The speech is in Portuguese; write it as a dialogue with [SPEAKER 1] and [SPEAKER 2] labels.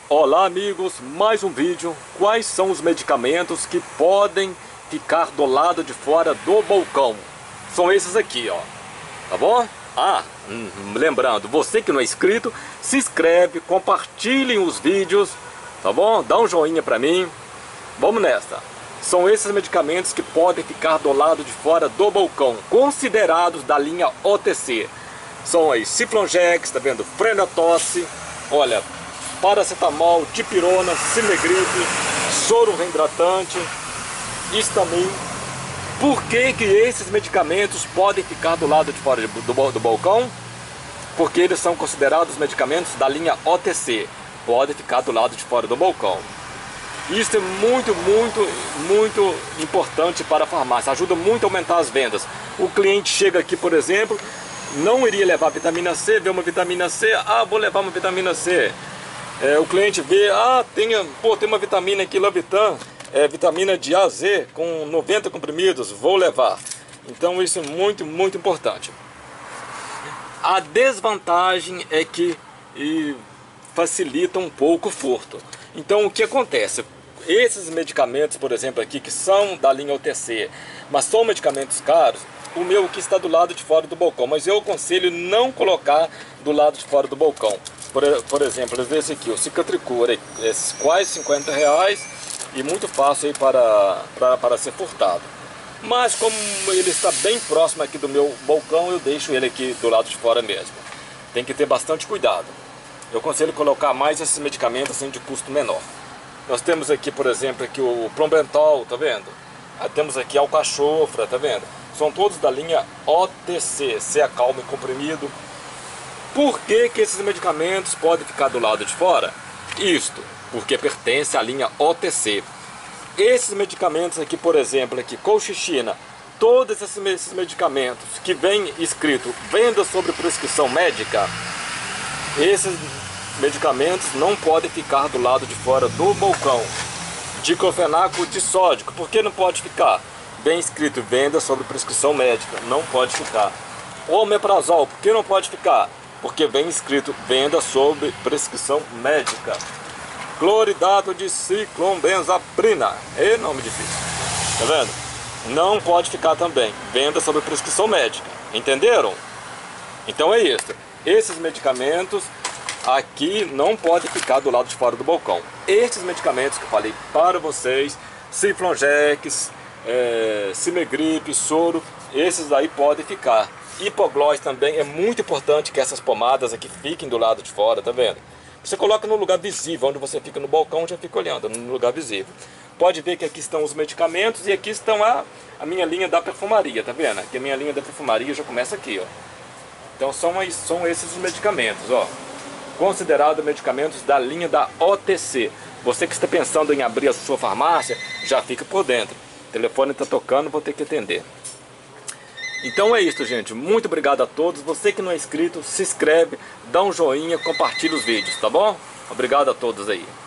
[SPEAKER 1] Olá amigos, mais um vídeo. Quais são os medicamentos que podem ficar do lado de fora do balcão? São esses aqui, ó. Tá bom? Lembrando, você que não é inscrito, se inscreve, compartilhem os vídeos, tá bom? Dá um joinha pra mim. Vamos nessa. São esses medicamentos que podem ficar do lado de fora do balcão, considerados da linha OTC. São aí Ciflonjex, tá vendo? Frenatosse, olha, paracetamol, dipirona, Simegrip, soro reidratante, Histamin. Por que esses medicamentos podem ficar do lado de fora do balcão? Porque eles são considerados medicamentos da linha OTC, podem ficar do lado de fora do balcão. Isso é muito importante para a farmácia, ajuda muito a aumentar as vendas. O cliente chega aqui, por exemplo, não iria levar vitamina C, vê uma vitamina C, vou levar uma vitamina C. O cliente vê, tem uma vitamina aqui, Lavitan, vitamina de A a Z, com 90 comprimidos, vou levar. Então isso é muito importante. A desvantagem é que facilita um pouco o furto. Então o que acontece? Esses medicamentos, por exemplo, aqui, que são da linha OTC, mas são medicamentos caros, o meu aqui está do lado de fora do balcão, mas eu aconselho não colocar do lado de fora do balcão. Por exemplo, esse aqui, o Cicatricure, é quase R$50 e muito fácil aí para ser furtado. Mas como ele está bem próximo aqui do meu balcão, eu deixo ele aqui do lado de fora mesmo. Tem que ter bastante cuidado. Eu aconselho colocar mais esses medicamentos assim, de custo menor. Nós temos aqui, por exemplo, aqui o Prombentol, tá vendo? Temos aqui alcachofra, tá vendo? São todos da linha OTC, Ceacalme comprimido. Por que esses medicamentos podem ficar do lado de fora? Isto, porque pertence à linha OTC. Esses medicamentos aqui, por exemplo, aqui, colchicina, todos esses medicamentos que vem escrito venda sobre prescrição médica, esses medicamentos não podem ficar do lado de fora do balcão. Diclofenaco disódico, por que não pode ficar? Bem escrito, venda sobre prescrição médica, não pode ficar. Omeprazol, por que não pode ficar? Porque vem escrito, venda sobre prescrição médica. Cloridato de ciclobenzaprina, é nome difícil, tá vendo? Não pode ficar também, venda sobre prescrição médica, entenderam? Então é isso, esses medicamentos aqui não podem ficar do lado de fora do balcão. Esses medicamentos que eu falei para vocês, Ciflonjex, Simegrip, soro, esses aí podem ficar. Hipoglós também, é muito importante que essas pomadas aqui fiquem do lado de fora, tá vendo? Você coloca no lugar visível, onde você fica no balcão, já fica olhando, no lugar visível. Pode ver que aqui estão os medicamentos e aqui estão a minha linha da perfumaria, tá vendo? Aqui a minha linha da perfumaria já começa aqui, ó. Então são esses os medicamentos, ó. Considerados medicamentos da linha da OTC. Você que está pensando em abrir a sua farmácia, já fica por dentro. O telefone está tocando, vou ter que atender. Então é isso, gente. Muito obrigado a todos. Você que não é inscrito, se inscreve, dá um joinha, compartilha os vídeos, tá bom? Obrigado a todos aí.